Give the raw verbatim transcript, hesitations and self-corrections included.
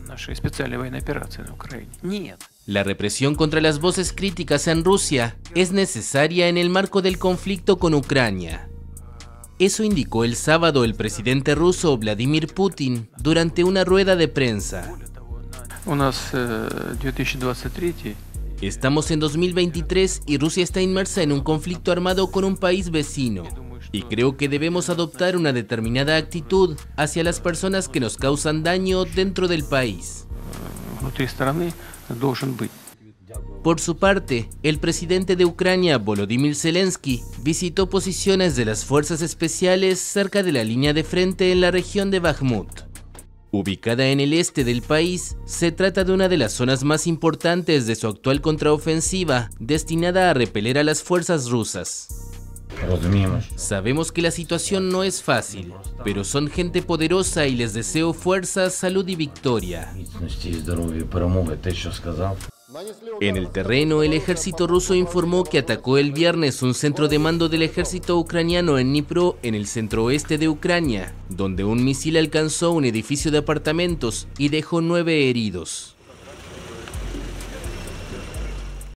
нашей специальной военной операции на Украине. Нет. La represión contra las voces críticas en Rusia es necesaria en el marco del conflicto con Ucrania. Eso indicó el sábado el presidente ruso Vladimir Putin durante una rueda de prensa. У нас две тысячи двадцать третий. Estamos en dos mil veintitrés y Rusia está inmersa en un conflicto armado con un país vecino. Y creo que debemos adoptar una determinada actitud hacia las personas que nos causan daño dentro del país. Внутри страны должен быть. Por su parte, el presidente de Ucrania, Volodymyr Zelensky, visitó posiciones de las fuerzas especiales cerca de la línea de frente en la región de Bakhmut. Ubicada en el este del país, se trata de una de las zonas más importantes de su actual contraofensiva, destinada a repeler a las fuerzas rusas. Sabemos que la situación no es fácil, pero son gente poderosa y les deseo fuerza, salud y victoria. En el terreno, el ejército ruso informó que atacó el viernes un centro de mando del ejército ucraniano en Dnipro, en el centro-oeste de Ucrania, donde un misil alcanzó un edificio de apartamentos y dejó nueve heridos.